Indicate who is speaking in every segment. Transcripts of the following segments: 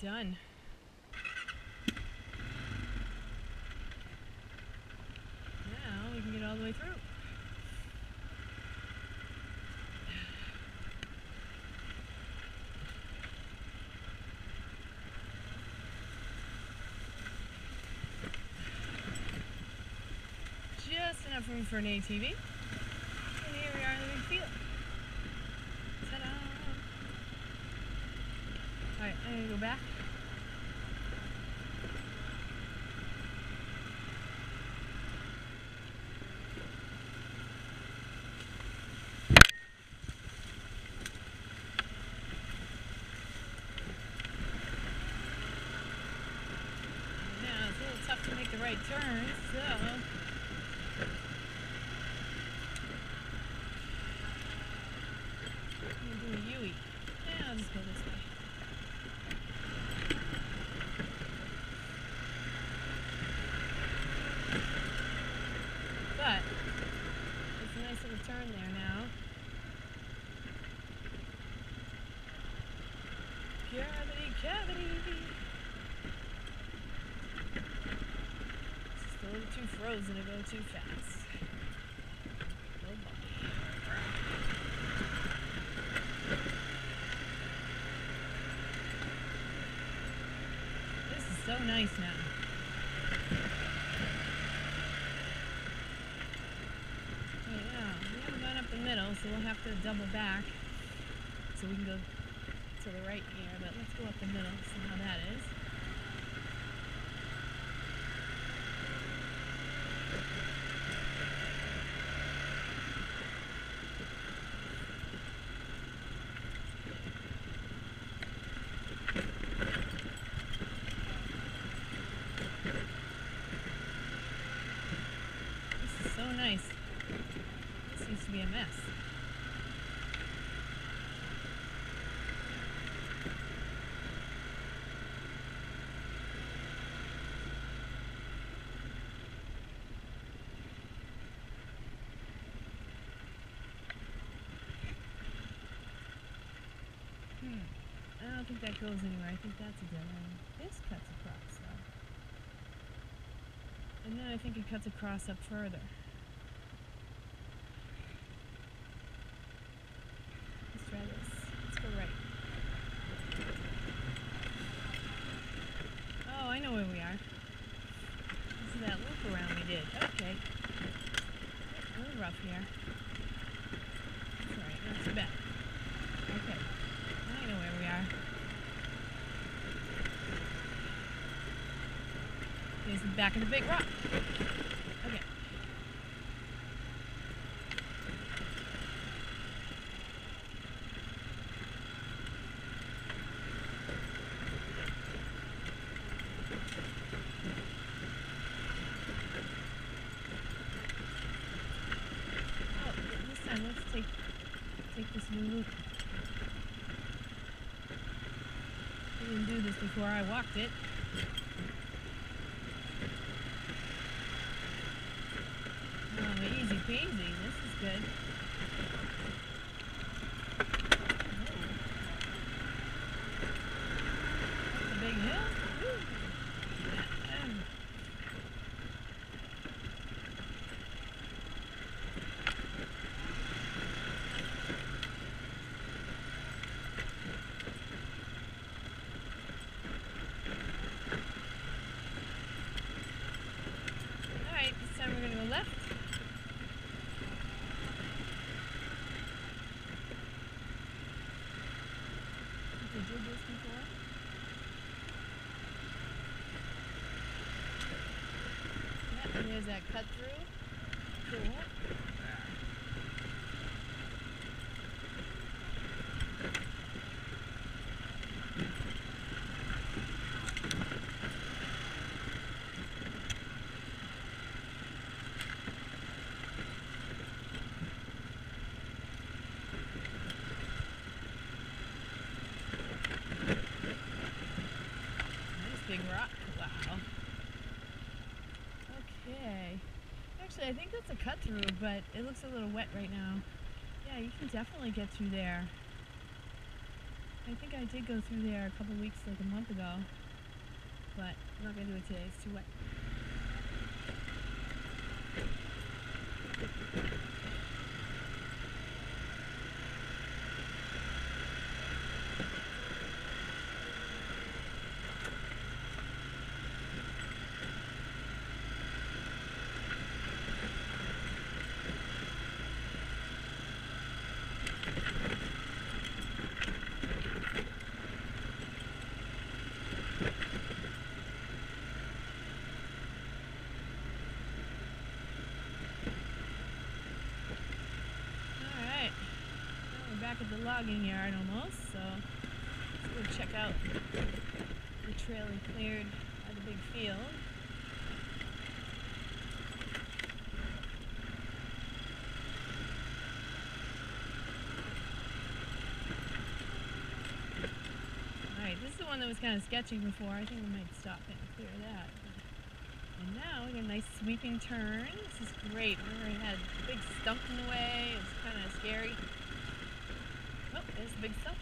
Speaker 1: done. Now we can get all the way through. Just enough room for an ATV. And here we are in the big field. Ta-da! Alright, I'm gonna go back. Now it's a little tough to make the right turn, so do a U-E. Yeah, I'll just go this way. But it's a nice little turn there now. Cavity, cavity. It's just a little too frozen to go too fast. Oh boy. This is so nice now. Okay, now we haven't gone up the middle, so we'll have to double back so we can go to the right here, but let's go up the middle, see how that is. This is so nice. This used to be a mess. I don't think that goes anywhere. I think that's a dead end. This cuts across, though. And then I think it cuts across up further. Let's try this. Let's go right. Oh, I know where we are. This is that loop around we did. Okay. A little rough here. That's alright, not too bad. Okay. I know where we are. Here's the back of the big rock. Okay. Oh, this time let's take this new loop. I didn't do this before I walked it. Oh, easy peasy. This is good. That's a big hill. Woo. Alright, this time we're going to go left. We did this before. Yep, and there's that cut through. Cool. Big rock. Wow. Okay. Actually, I think that's a cut through, but it looks a little wet right now. Yeah, you can definitely get through there. I think I did go through there a couple weeks, like a month ago, but I'm not gonna do it today, it's too wet. Back at the logging yard almost, so let's go check out the trail we cleared by the big field. Alright, this is the one that was kind of sketchy before. I think we might stop and clear that. And now we got a nice sweeping turn. This is great. Remember I had a big stump in the way. It's kind of scary. Oh, there's the big stump.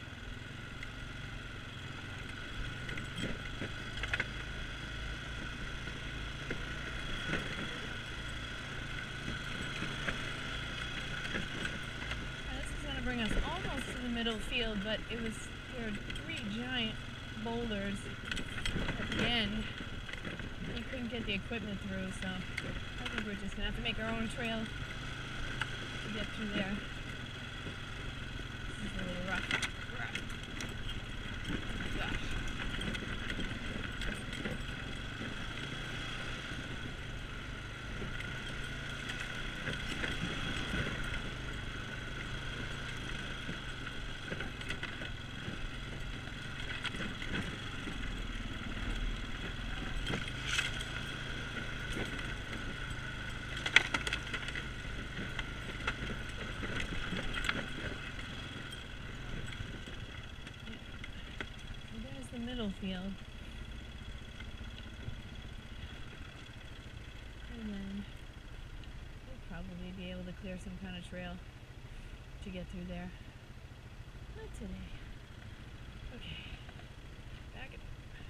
Speaker 1: Now, this is going to bring us almost to the middle field, but there were 3 giant boulders at the end. You couldn't get the equipment through, so I think we're just going to have to make our own trail to get through there. This is a little rough. Oh my gosh. The middle field, and then we'll probably be able to clear some kind of trail to get through there. Not today. Okay, back it up.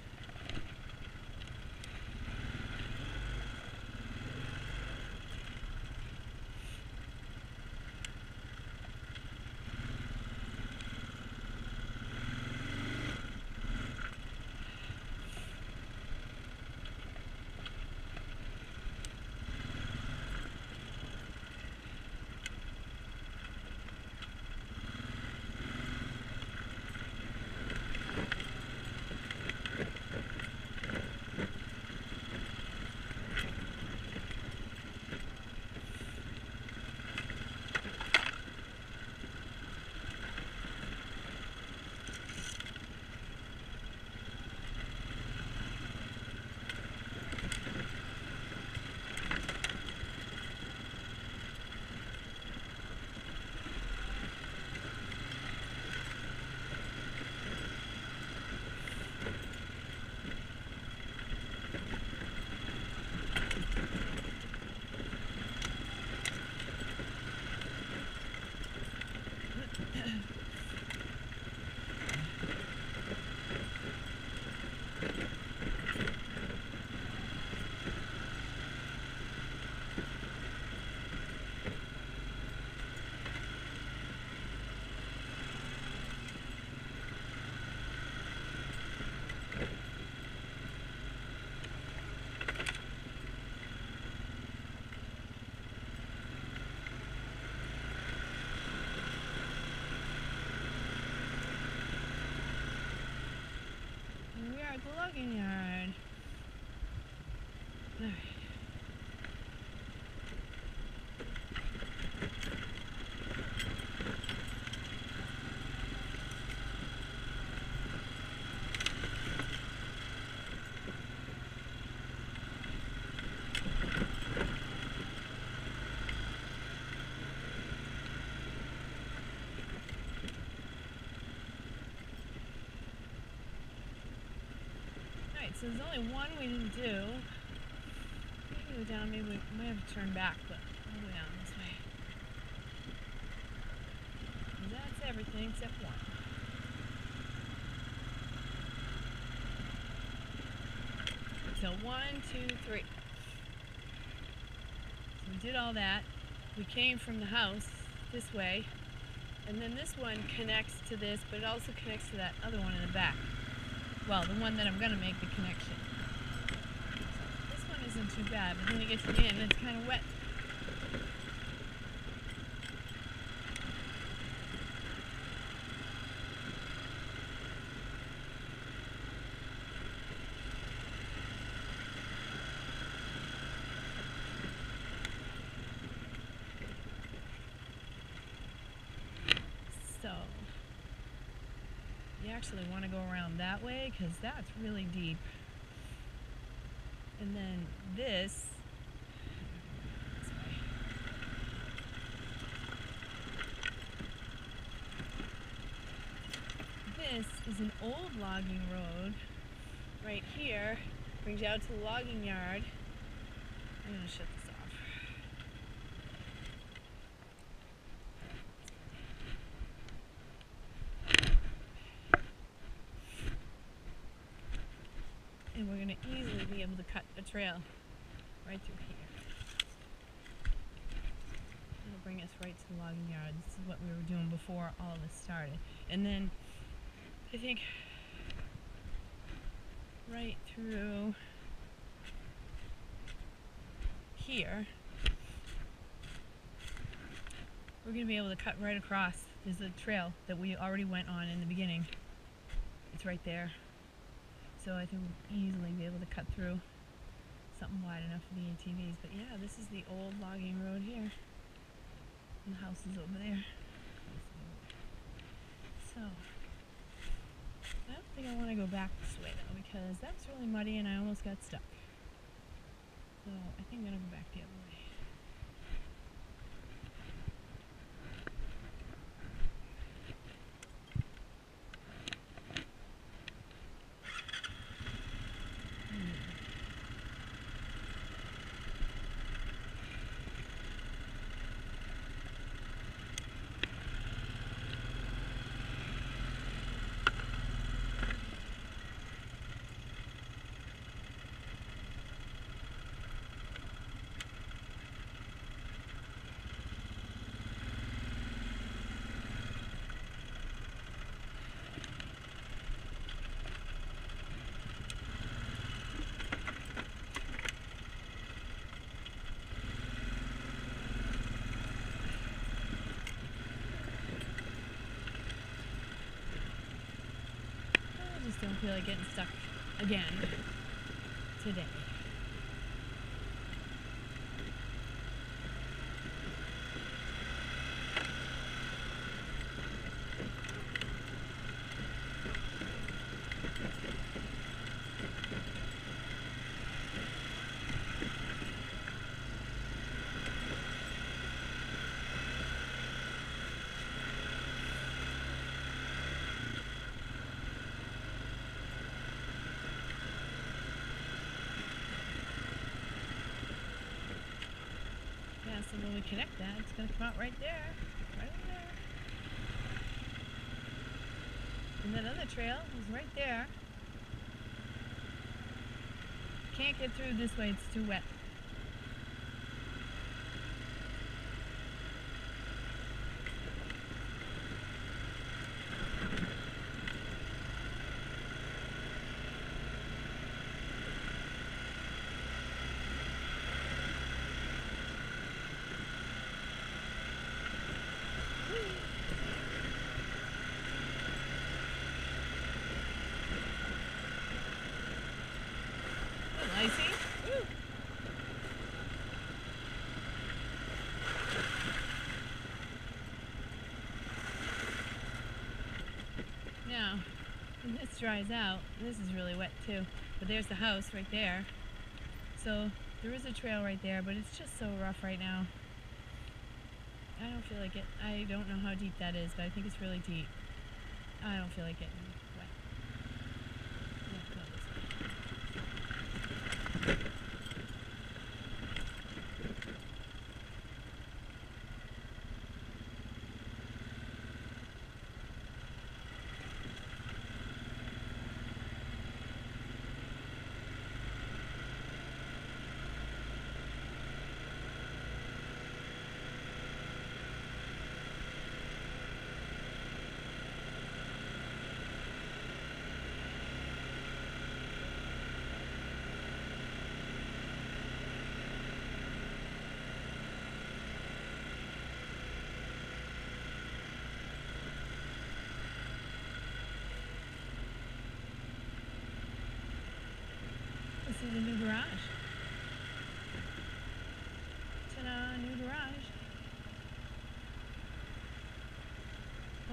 Speaker 1: At the logging yard. All right. So there's only one we didn't do. Maybe go down, maybe we might have to turn back, but we'll go down this way. And that's everything except one. So 1, 2, 3. So we did all that. We came from the house this way, and then this one connects to this, but it also connects to that other one in the back. Well, the one that I'm going to make the connection. So this one isn't too bad, but then you get to the end and it's kind of wet. So you actually want to go around that way because that's really deep. And then this way. This is an old logging road right here. Brings you out to the logging yard. I'm going to shut this off. And we're going to easily be able to cut a trail right through here. It'll bring us right to the logging yard. This is what we were doing before all this started. And then I think right through here, we're going to be able to cut right across. There's a trail that we already went on in the beginning. It's right there. So I think we'll easily be able to cut through something wide enough for the ATVs. But yeah, this is the old logging road here. And the house is over there. So I don't think I want to go back this way though, because that's really muddy and I almost got stuck. So I think I'm going to go back the other way. I just don't feel like getting stuck again today. Yeah, so when we connect that, it's going to come out right there. Right over there. And that other trail is right there. Can't get through this way, it's too wet. I see. Woo. Now, when this dries out, this is really wet too, but there's the house right there. So there is a trail right there, but it's just so rough right now. I don't feel like it. I don't know how deep that is, but I think it's really deep. I don't feel like getting wet. Yeah, go this way.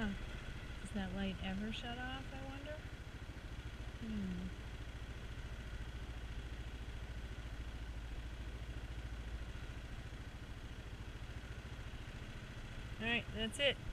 Speaker 1: Huh. Does that light ever shut off, I wonder? Alright, that's it.